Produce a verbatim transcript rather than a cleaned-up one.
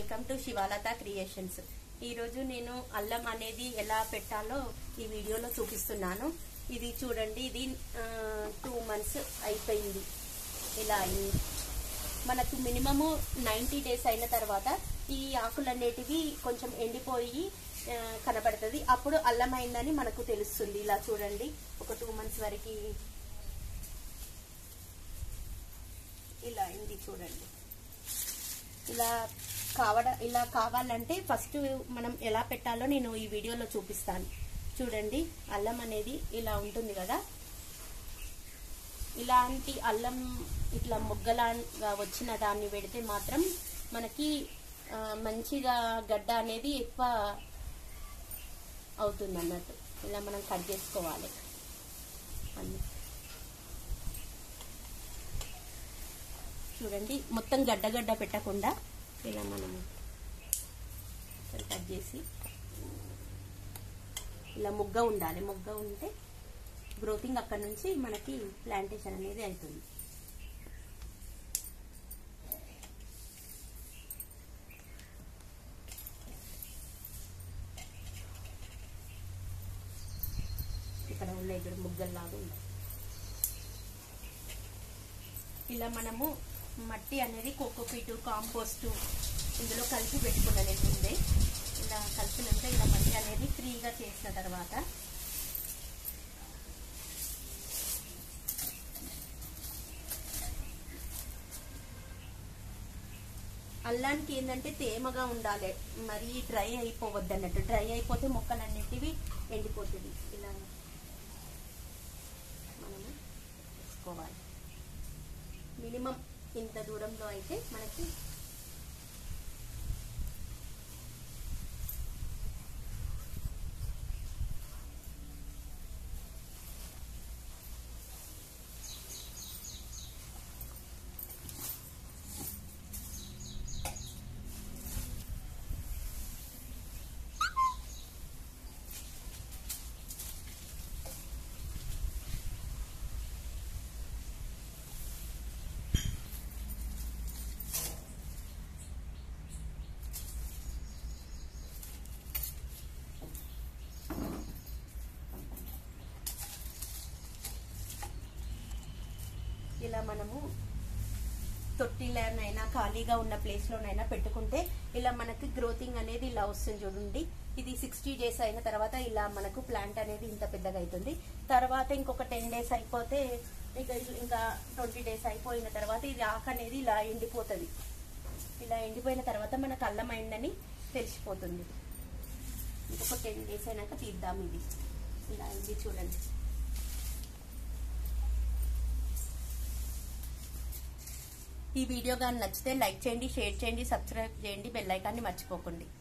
Welcome to శివాలత creations. ఈరోజు నేను అల్లం అనేది ఎలా పెట్టాలో ఈ వీడియోలో చూపిస్తున్నాను. ఇది చూడండి, ఇది టూ మంత్స్ అయిపోయింది. ఇలా అయింది. మనకు మినిమము నైంటీ డేస్ అయిన తర్వాత ఈ ఆకులు అనేటివి కొంచెం ఎండిపోయి కనబడుతుంది. అప్పుడు అల్లం అయిందని మనకు తెలుస్తుంది. ఇలా చూడండి, ఒక టూ మంత్స్ వరకు ఇలా అయింది. చూడండి, ఇలా కావడ ఇలా కావాలంటే ఫస్ట్ మనం ఎలా పెట్టాలో నేను ఈ వీడియోలో చూపిస్తాను. చూడండి, అల్లం అనేది ఇలా ఉంటుంది కదా. ఇలాంటి అల్లం ఇట్లా మొగ్గలాగా వచ్చిన దాన్ని పెడితే మాత్రం మనకి మంచిగా గడ్డ అనేది ఎక్కువ అవుతుంది అన్నట్టు. ఇలా మనం కట్ చేసుకోవాలి అన్నీ. చూడండి, మొత్తం గడ్డ గడ్డ పెట్టకుండా ఇలా మనం కట్ చేసి ఇలా మొగ్గ ఉండాలి. మొగ్గ ఉంటే గ్రోతింగ్ అక్కడ నుంచి మనకి ప్లాంటేషన్ అనేది అవుతుంది. ఇక్కడ ఉన్న ఇక్కడ మొగ్గల్లాగా ఉంది. ఇలా మనము మట్టి అనేది కోకోపీటు, కాంపోస్ట్ ఇందులో కలిపి పెట్టుకున్నది ఉంది. ఇలా కలిపినాక ఇలా మట్టి అనేది ఫ్రీగా చేసిన తర్వాత అల్లానికి ఏంటంటే తేమగా ఉండాలి, మరి డ్రై అయిపోవద్దు అన్నట్టు. డ్రై అయిపోతే మొక్కలు అన్నిటివి ఎండిపోతుంది. ఇలా మనము వేసుకోవాలి. మినిమం ఇంత దూరంలో అయితే మనకి ఇలా మనము తొట్టిలోనైనా ఖాళీగా ఉన్న ప్లేస్లోనైనా పెట్టుకుంటే ఇలా మనకి గ్రోతింగ్ అనేది ఇలా వస్తుంది. చూడండి, ఇది సిక్స్టీ డేస్ అయిన తర్వాత ఇలా మనకు ప్లాంట్ అనేది ఇంత పెద్దగా అవుతుంది. తర్వాత ఇంకొక టెన్ డేస్ అయిపోతే ఇంకా ఇంకా ట్వంటీ డేస్ అయిపోయిన తర్వాత ఇది ఆకు అనేది ఇలా ఎండిపోతుంది. ఇలా ఎండిపోయిన తర్వాత మనకు అల్లం అయిందని తెలిసిపోతుంది. ఇంకొక టెన్ డేస్ అయినాక తీద్దాం. ఇది ఇలా అయింది. చూడండి, ఈ వీడియో కానీ నచ్చితే లైక్ చేయండి, షేర్ చేయండి, సబ్స్క్రైబ్ చేయండి, బెల్ ఐకాన్ని మర్చిపోకండి.